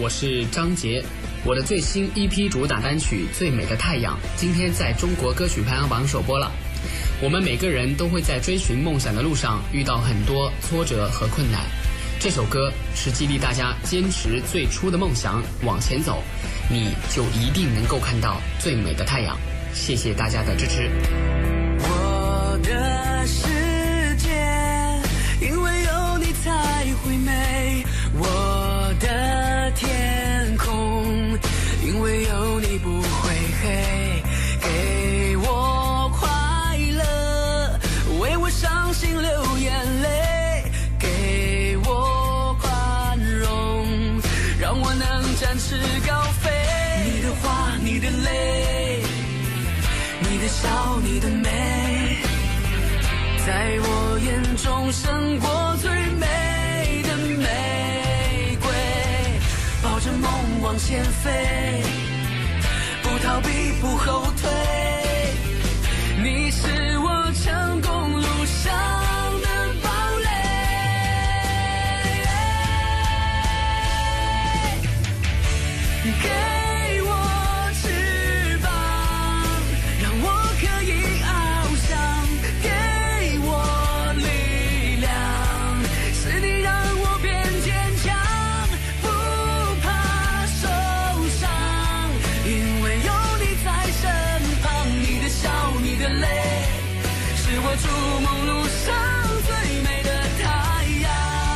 我是张杰。我的最新 EP 主打单曲《最美的太阳》今天在中国歌曲排行榜首播了。我们每个人都会在追寻梦想的路上遇到很多挫折和困难，这首歌是激励大家坚持最初的梦想往前走，你就一定能够看到最美的太阳。谢谢大家的支持。 我的世界因为有你才会美，我的天空因为有你不会黑，给我快乐，为我伤心流眼泪，给我宽容，让我能展翅高飞。你的话，你的泪，你的笑，你的美，在我眼中胜过最美的玫瑰。抱着梦往前飞，不逃避，不后退，你是我成功路上的堡垒。给我翅膀，让我可以翱翔，给我力量，是你让我变坚强，不怕受伤，因为有你在身旁，你的笑，你的泪，是我筑梦路上最美的太阳。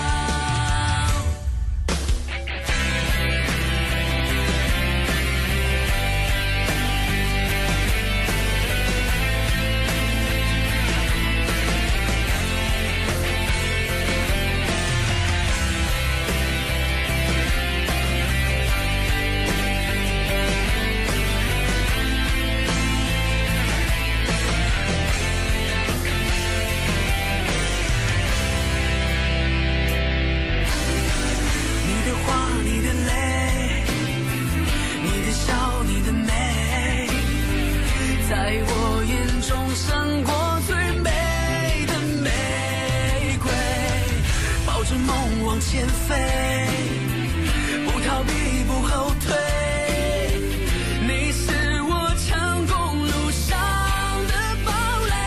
往前飞，不逃避，不后退，你是我成功路上的堡垒。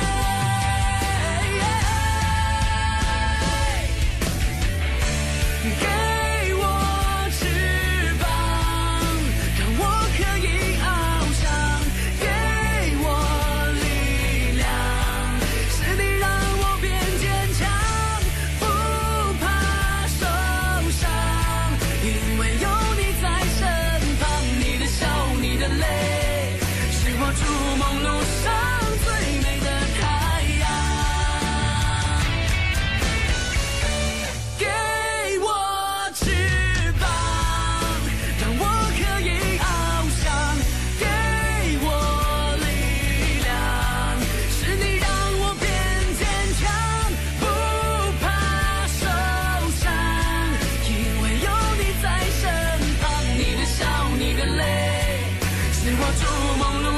给我翅膀，让我可以翱翔，给我力量，是你让我变坚强，因为有你在身旁，你的笑，你的泪，是我筑梦路上最美的太阳。给我翅膀，让我可以翱翔，给我力量，是你让我变坚强，不怕受伤，因为有你在身旁，你的笑，你的泪，是我筑梦路